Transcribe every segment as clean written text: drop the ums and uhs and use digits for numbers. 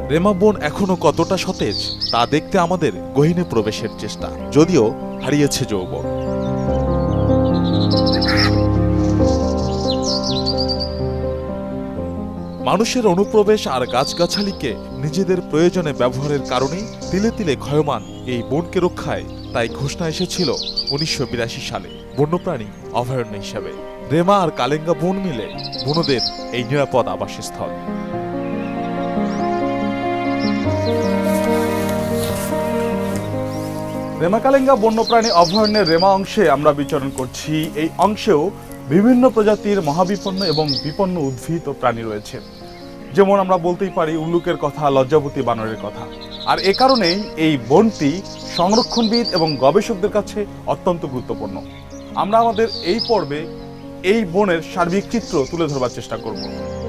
রেমা বন এখনো কতটা সতেজ তা দেখতে আমাদের গহীনে প্রবেশের চেষ্টা, যদিও হারিয়েছে যৌবন। মানুষের অনুপ্রবেশ আর গাছগাছালিকে নিজেদের প্রয়োজনে ব্যবহারের কারণেই তিলে তিলে ক্ষয়মান এই বনকে রক্ষায় তাই ঘোষণা এসেছিল 1982 সালে বন্যপ্রাণী অভয়ারণ্য হিসাবে। রেমা আর কালেঙ্গা বন মিলে বনদের এই নিরাপদ আবাসস্থল। রেমা কালেঙ্গা বন্যপ্রাণী অভয়ারণ্যের রেমা অংশে আমরা বিচরণ করছি। এই অংশেও বিভিন্ন প্রজাতির মহাবিপন্ন এবং বিপন্ন উদ্ভিদ ও প্রাণী রয়েছে। যেমন আমরা বলতেই পারি উল্লুকের কথা, লজ্জাবতী বানরের কথা। আর এ কারণেই এই বনটি সংরক্ষণবিদ এবং গবেষকদের কাছে অত্যন্ত গুরুত্বপূর্ণ। আমরা আমাদের এই পর্বে এই বনের সার্বিক চিত্র তুলে ধরবার চেষ্টা করব।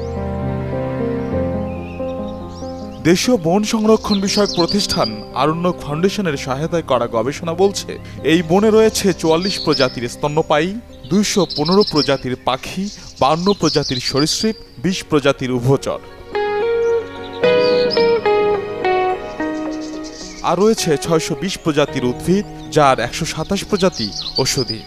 দেশীয় বন সংরক্ষণ বিষয়ক প্রতিষ্ঠান আরণ্যক ফাউন্ডেশনের সহায়তায় করা গবেষণা বলছে এই বনে রয়েছে 44 প্রজাতির স্তন্যপায়ী, 215 প্রজাতির পাখি, 52 প্রজাতির সরীসৃপ, 20 প্রজাতির উভচর। আর রয়েছে 620 প্রজাতির উদ্ভিদ, যার 127 প্রজাতি ঔষধি।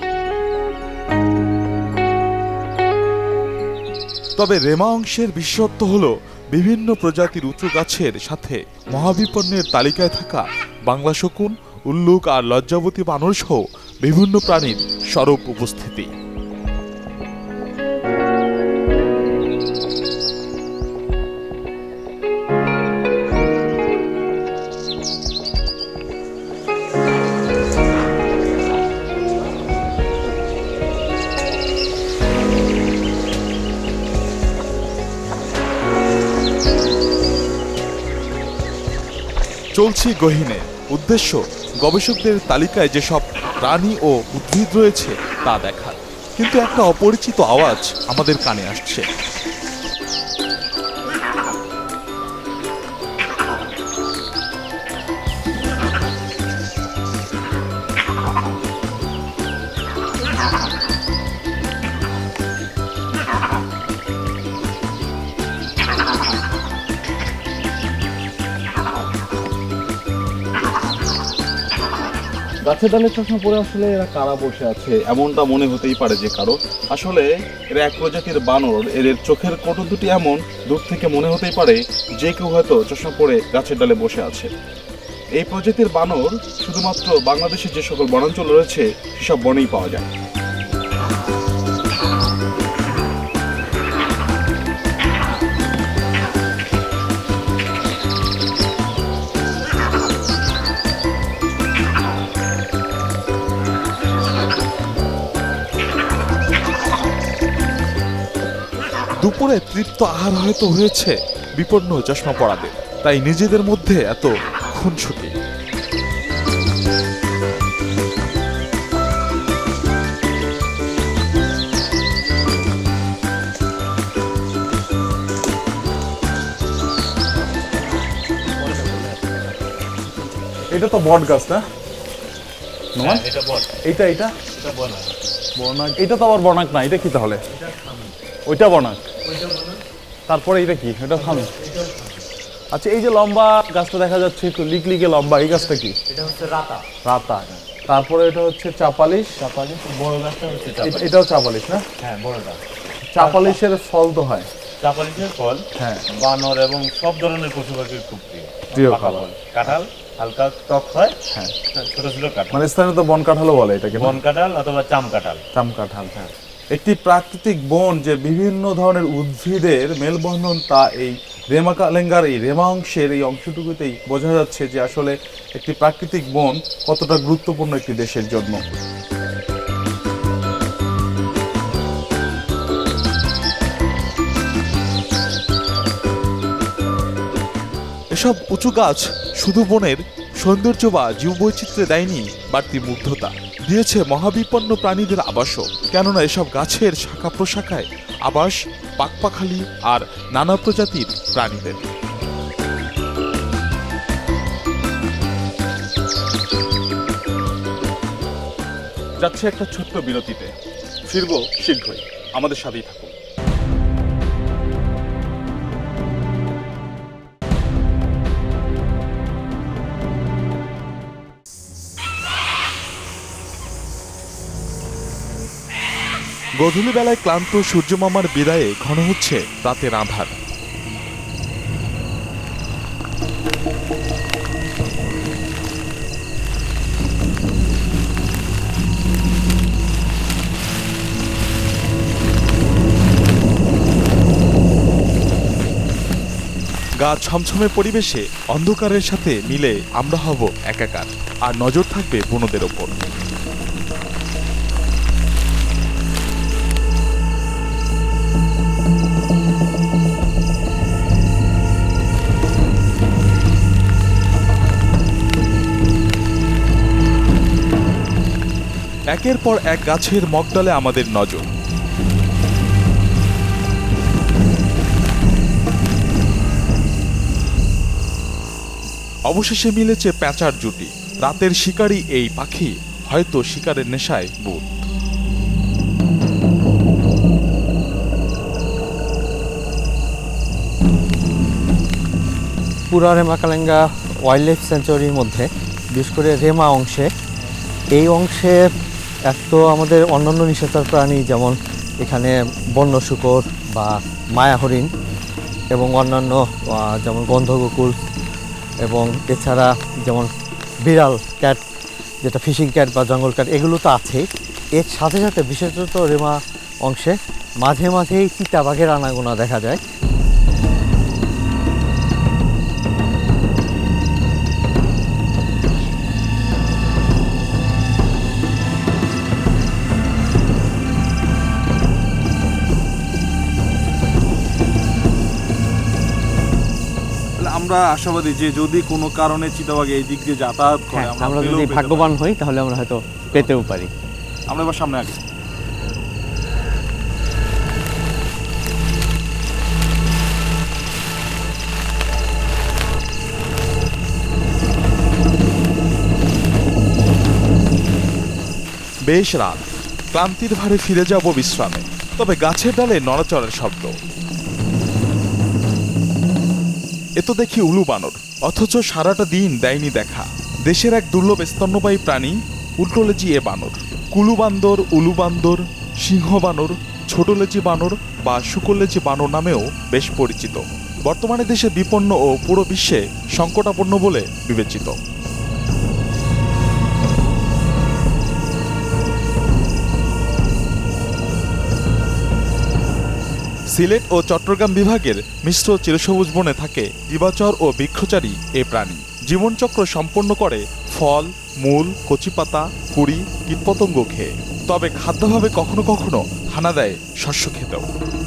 তবে রেমা অংশের বিশেষত্ব হল বিভিন্ন প্রজাতির উঁচু গাছের সাথে মহাবিপন্নের তালিকায় থাকা বাংলা শকুন, উল্লুক আর লজ্জাবতী বানর সহ বিভিন্ন প্রাণীর সরব উপস্থিতি। চলছি গহীনে, উদ্দেশ্য গবেষকদের তালিকায় যেসব প্রাণী ও উদ্ভিদ রয়েছে তা দেখার। কিন্তু একটা অপরিচিত আওয়াজ আমাদের কানে আসছে। গাছের ডালে চশমা পরে আসলে এরা কারা বসে আছে এমনটা মনে হতেই পারে যে কারো। আসলে এরা এক প্রজাতির বানর। এদের চোখের কোটো দুটি এমন, দূর থেকে মনে হতেই পারে যে কেউ হয়তো চশমা পরে গাছের ডালে বসে আছে। এই প্রজাতির বানর শুধুমাত্র বাংলাদেশে যে সকল বনাঞ্চল রয়েছে সেসব বনেই পাওয়া যায়। দুপুরে তৃপ্ত আহার হয়তো হয়েছে বিপন্ন চশমা পড়াদের, তাই নিজেদের মধ্যে এত খুনসুটি। এটা তো বট গাছ না? এটা বট। এইটা এটা এটা বনাক। বনাক। এটা তো আবার বনাক না, এটা কি তাহলে? ওইটা বনাক। তারপরে এটা কি? এটা থামি। আচ্ছা, এই যে লম্বা গাছটা দেখা যাচ্ছে একটু লিকলিকে লম্বা, এই গাছটা কি? এটা হচ্ছে রাতা। রাতা। তারপরে এটা হচ্ছে চাপালিশ। চাপালিশ বড় গাছটা হচ্ছে চাপালিশ। এটাও চাপালিশ না? হ্যাঁ, বড়টা। চাপালিশের ফল তো হয়। চাপালিশের ফল হ্যাঁ, বানর এবং সব ধরনের পশু পাখির খুব প্রিয় পাকা খাবার। ফল। কাঁঠাল হালকা টক হয়। হ্যাঁ, ছোট ছোট কাঁঠাল, মানে স্থানীয়ত বন কাঁঠালও বলে এটাকে। বন কাঁঠাল অথবা চাম কাঁঠাল। চাম কাঁঠাল। হ্যাঁ, একটি প্রাকৃতিক বন যে বিভিন্ন ধরনের উদ্ভিদের মেলবন্ধন, তা এই রেমা কালেঙ্গার এই রেমা অংশের এই অংশটুকুতেই বোঝা যাচ্ছে যে আসলে একটি প্রাকৃতিক বন কতটা গুরুত্বপূর্ণ একটি দেশের জন্য। এসব উঁচু গাছ শুধু বনের সৌন্দর্য বা জীববৈচিত্র্যে দেয়নি বাড়তি মুগ্ধতা, দিয়েছে মহাবিপন্ন প্রাণীদের আবাসও। কেননা এসব গাছের শাখা প্রশাখায় আবাস পাখপাখালি আর নানা প্রজাতির প্রাণীদের। যাচ্ছে একটা ছোট্ট বিরতিতে, ফিরবো শীঘ্রই, আমাদের সাথেই থাকুন। গধূলি বেলায় ক্লান্ত সূর্যমামার বিদায়ে ঘন হচ্ছে রাতের আঁধার। গা ছমছমে পরিবেশে অন্ধকারের সাথে মিলে আমরা হব একাকার, আর নজর থাকবে বনদের ওপর। একের পর এক গাছের মগডালে আমাদের নজর। অবশেষে মিলেছে প্যাঁচার জুটি। রাতের শিকারী এই পাখি হয়তো শিকারের নেশায় বুঁদ। পুরা রেমাকালেঙ্গা ওয়াইল্ড লাইফ স্যাঞ্চুয়ারির মধ্যে বিশেষ করে রেমা অংশে, এই অংশে এক তো আমাদের অন্যান্য নিশাচর প্রাণী যেমন এখানে বন্য শূকর বা মায়া হরিণ এবং অন্যান্য যেমন গন্ধগোকুল, এবং এছাড়া যেমন বিড়াল, ক্যাট, যেটা ফিশিং ক্যাট বা জঙ্গল ক্যাট, এগুলো তো আছেই। এর সাথে সাথে বিশেষত রেমা অংশে মাঝে মাঝেই চিতাবাঘের আনাগোনা দেখা যায়। আমরা আশাবাদী যে যদি কোনো কারণে চিতাবাঘ এই দিক দিয়ে যাতায়াত করে, আমরা যদি ভাগ্যবান হই তাহলে আমরা হয়তো পেতেও পারি। আমরা এবার সামনে আগে বেশ রাত, ক্লান্তির ভারে ফিরে যাব বিশ্রামে। তবে গাছের ডালে নড়াচড়ার শব্দ। এ তো দেখি উলু বানর, অথচ সারাটা দিন দেয়নি দেখা। দেশের এক দুর্লভ স্তন্যপায়ী প্রাণী উল্টোলেজি এ বানর। কুলু বান্দর, উলু বান্দর, সিংহ বানর, ছোটলেজি বানর বা শুকলেজি বানর নামেও বেশ পরিচিত। বর্তমানে দেশে বিপন্ন ও পুরো বিশ্বে সংকটাপন্ন বলে বিবেচিত। সিলেট ও চট্টগ্রাম বিভাগের মিশ্র চিরসবুজ বনে থাকে দিবাচর ও বৃক্ষচারী এ প্রাণী। জীবনচক্র সম্পন্ন করে ফল, মূল, কচিপাতা, কুড়ি, কীটপতঙ্গ খেয়ে। তবে খাদ্যভাবে কখনো কখনো হানা দেয় শস্য খেতেও।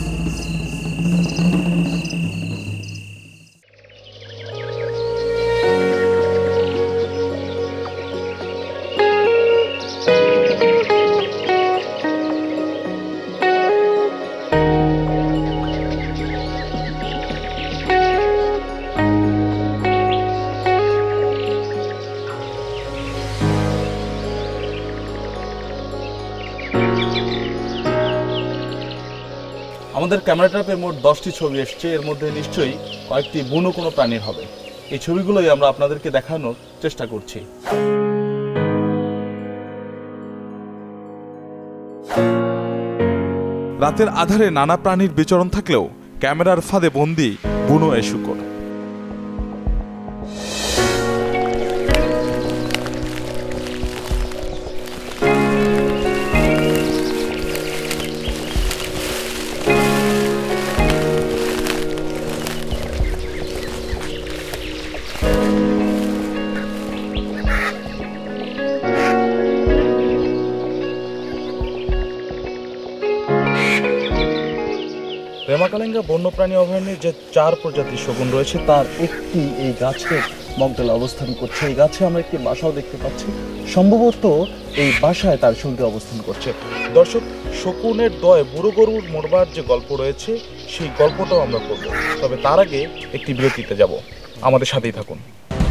আমাদের ক্যামেরা ট্র্যাপে মোট 10টি ছবি এসছে। এর মধ্যে নিশ্চয়ই কয়েকটি বুনো কোনো প্রাণীর হবে। এই ছবিগুলোই আমরা আপনাদেরকে দেখানোর চেষ্টা করছি। রাতের আধারে নানা প্রাণীর বিচরণ থাকলেও ক্যামেরার ফাঁদে বন্দী বুনো এ শূকর। রেমাকালেঙ্গা বন্যপ্রাণী অভয়ারণ্যে যে 4 প্রজাতির শগুন রয়েছে তার একটি এই গাছের মগডালে অবস্থান করছে। এই গাছে আমরা একটি বাসাও দেখতে পাচ্ছি। সম্ভবত এই বাসায় তার সঙ্গে অবস্থান করছে। দর্শক, শকুনের দয়ে বুড়ো গরুর মরবার যে গল্প রয়েছে সেই গল্পটাও আমরা করব। তবে তার আগে একটি বিরতিতে যাব। আমাদের সাথেই থাকুন।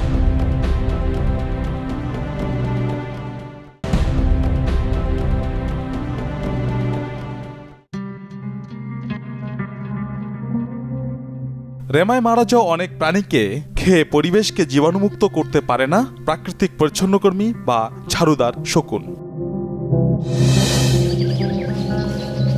রেমায় মারা যাওয়া অনেক প্রাণীকে খেয়ে পরিবেশকে জীবাণুমুক্ত করতে পারে না প্রাকৃতিক পরিচ্ছন্নকর্মী বা ঝাড়ুদার শকুন।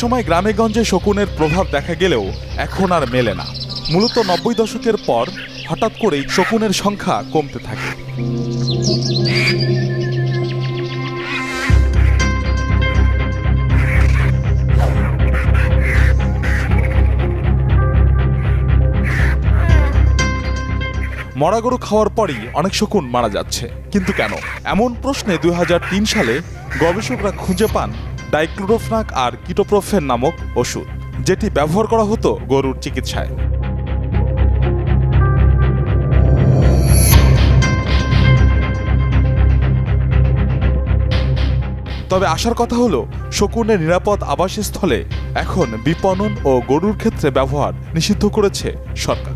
একসময় গ্রামেগঞ্জে শকুনের প্রভাব দেখা গেলেও এখন আর মেলে না। মূলত 90 দশকের পর হঠাৎ করেই শকুনের সংখ্যা কমতে থাকে। মরা গরু খাওয়ার পরই অনেক শকুন মারা যাচ্ছে, কিন্তু কেন? এমন প্রশ্নে 2003 সালে গবেষকরা খুঁজে পান ডাইক্লোরোফেনাক আর কিটোপ্রোফেন নামক ওষুধ, যেটি ব্যবহার করা হতো গরুর চিকিৎসায়। তবে আসার কথা হলো, শকুনের নিরাপদ আবাসস্থলে এখন বিপণন ও গরুর ক্ষেত্রে ব্যবহার নিষিদ্ধ করেছে সরকার।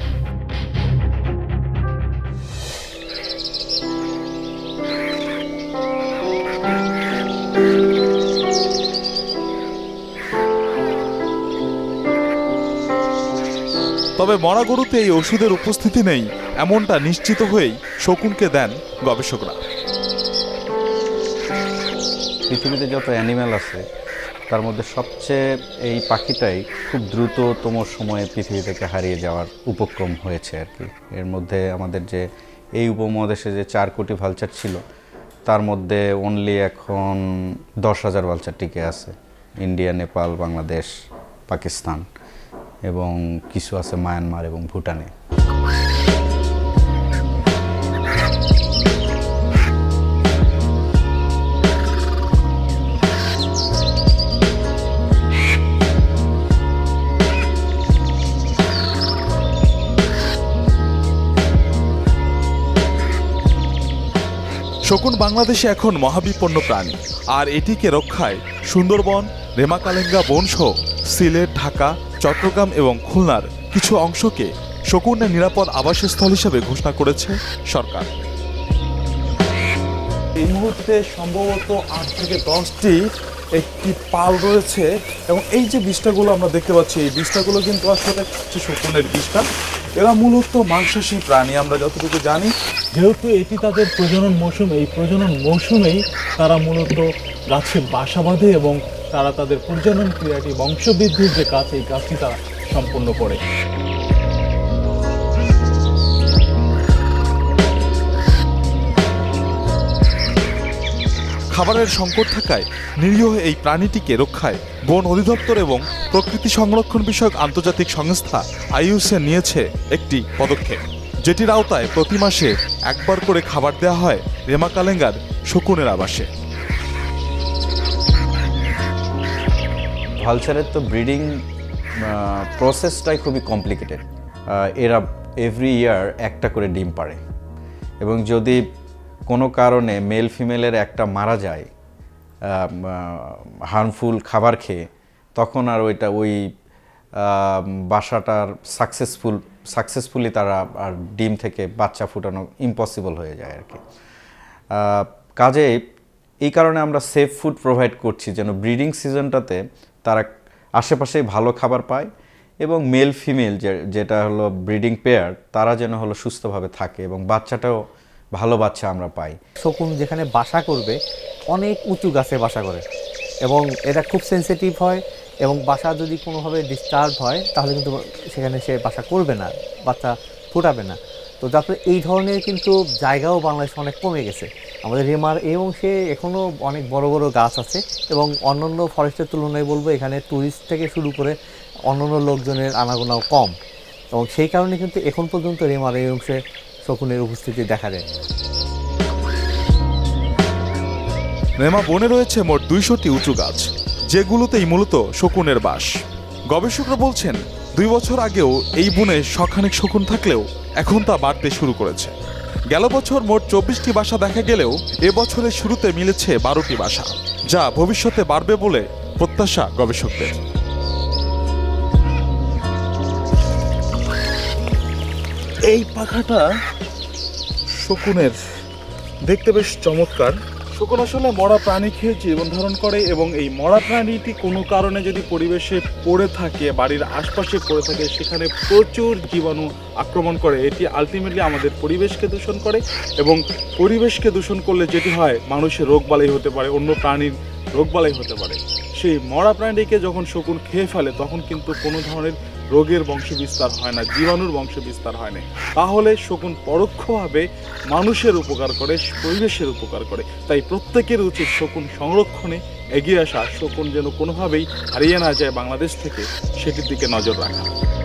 তবে মরা গরুতে এই ওষুধের উপস্থিতি নেই এমনটা নিশ্চিত হয়েই শকুনকে দেন গবেষকরা। পৃথিবীতে যত অ্যানিম্যাল আছে তার মধ্যে সবচেয়ে এই পাখিটাই খুব দ্রুততম সময়ে পৃথিবী থেকে হারিয়ে যাওয়ার উপক্রম হয়েছে আর কি। এর মধ্যে আমাদের যে এই উপমহাদেশে যে 4 কোটি ভালচার ছিল তার মধ্যে অনলি এখন 10,000 ভালচার টিকে আছে। ইন্ডিয়া, নেপাল, বাংলাদেশ, পাকিস্তান এবং কিছু আছে মায়ানমার এবং ভুটানে। শকুন বাংলাদেশে এখন মহাবিপন্ন প্রাণী, আর এটিকে রক্ষায় সুন্দরবন, রেমাকালেঙ্গা বনসহ সিলেট, ঢাকা, চট্টগ্রাম এবং খুলনার কিছু অংশকে শকুনের নিরাপদ আবাসস্থল হিসেবে ঘোষণা করেছে সরকার। এই মুহূর্তে সম্ভবত 8 থেকে 10টি একটি পাল রয়েছে এবং এই যে বিষ্ঠাগুলো আমরা দেখতে পাচ্ছি, এই বিষ্ঠাগুলো কিন্তু আসলে হচ্ছে শকুনের বিষ্ঠা। এরা মূলত মাংসাশী প্রাণী আমরা যতটুকু জানি। যেহেতু এটি তাদের প্রজনন মৌসুম, এই প্রজনন মৌসুমেই তারা মূলত গাছে বাসা বাঁধে এবং তারা তাদের প্রজনন ক্রিয়াটি, বংশবৃদ্ধির যে কাজ, এই কাজটি তারা সম্পন্ন করে। খাবারের সংকট থাকায় নিরীহ এই প্রাণীটিকে রক্ষায় বন অধিদপ্তর এবং প্রকৃতি সংরক্ষণ বিষয়ক আন্তর্জাতিক সংস্থা IUCN নিয়েছে একটি পদক্ষেপ, যেটির আওতায় প্রতি মাসে একবার করে খাবার দেওয়া হয় রেমাকালেঙ্গার শকুনের আবাসে। ভালচারের তো ব্রিডিং প্রসেসটাই খুবই কমপ্লিকেটেড। এরা এভরি ইয়ার একটা করে ডিম পাড়ে এবং যদি কোনো কারণে মেল ফিমেলের একটা মারা যায় হার্মফুল খাবার খেয়ে, তখন আর ওই বাসাটার সাকসেসফুলি তারা আর ডিম থেকে বাচ্চা ফুটানো ইম্পসিবল হয়ে যায় আর কি। কাজে এই কারণে আমরা সেফ ফুড প্রোভাইড করছি যেন ব্রিডিং সিজনটাতে তারা আশেপাশেই ভালো খাবার পায় এবং মেল ফিমেল যেটা হলো ব্রিডিং পেয়ার তারা যেন হলো সুস্থভাবে থাকে এবং বাচ্চাটাও ভালো বাচ্চা আমরা পাই। শকুন যেখানে বাসা করবে অনেক উঁচু গাছে বাসা করে এবং এটা খুব সেন্সিটিভ হয় এবং বাসা যদি কোনোভাবে ডিস্টার্ব হয় তাহলে কিন্তু সেখানে সে বাসা করবে না, বাচ্চা ফোটাবে না। তো তারপরে এই ধরনের কিন্তু জায়গাও বাংলাদেশে অনেক কমে গেছে। আমাদের রেমার এই অংশে এখনও অনেক বড় বড় গাছ আছে এবং অন্যান্য ফরেস্টের তুলনায় বলবো এখানে ট্যুরিস্ট থেকে শুরু করে অন্যান্য লোকজনের আনাগোনাও কম এবং সেই কারণে কিন্তু এখন পর্যন্ত রেমার এই অংশে শকুনের উপস্থিতি দেখা যায়। রেমা বনে রয়েছে মোট 200টি উঁচু গাছ, যেগুলোতেই মূলত শকুনের বাস। গবেষকরা বলছেন 2 বছর আগেও এই বনে শখানেক শকুন থাকলেও এখন তা বাড়তে শুরু করেছে। গেল বছর মোট 24টি বাসা দেখা গেলেও এবছরের শুরুতে মিলেছে 12টি বাসা, যা ভবিষ্যতে বাড়বে বলে প্রত্যাশা গবেষকদের। এই পাখাটা শকুনের, দেখতে বেশ চমৎকার। শকুন আসলে মরা প্রাণী খেয়ে জীবন ধারণ করে এবং এই মরা প্রাণীটি কোনো কারণে যদি পরিবেশে পড়ে থাকে, বাড়ির আশপাশে পড়ে থাকে, সেখানে প্রচুর জীবাণু আক্রমণ করে। এটি আলটিমেটলি আমাদের পরিবেশকে দূষণ করে এবং পরিবেশকে দূষণ করলে যেটি হয় মানুষের রোগবালাই হতে পারে, অন্য প্রাণীর রোগবালাই হতে পারে। সেই মরা প্রাণীকে যখন শকুন খেয়ে ফেলে তখন কিন্তু কোনো ধরনের রোগের বংশ বিস্তার হয় না, জীবাণুর বংশ বিস্তার হয় না। তাহলে শকুন পরোক্ষভাবে মানুষের উপকার করে, পরিবেশের উপকার করে। তাই প্রত্যেকের উচিত শকুন সংরক্ষণে এগিয়ে আসা, শকুন যেন কোনোভাবেই হারিয়ে না যায় বাংলাদেশ থেকে, সেটির দিকে নজর রাখা।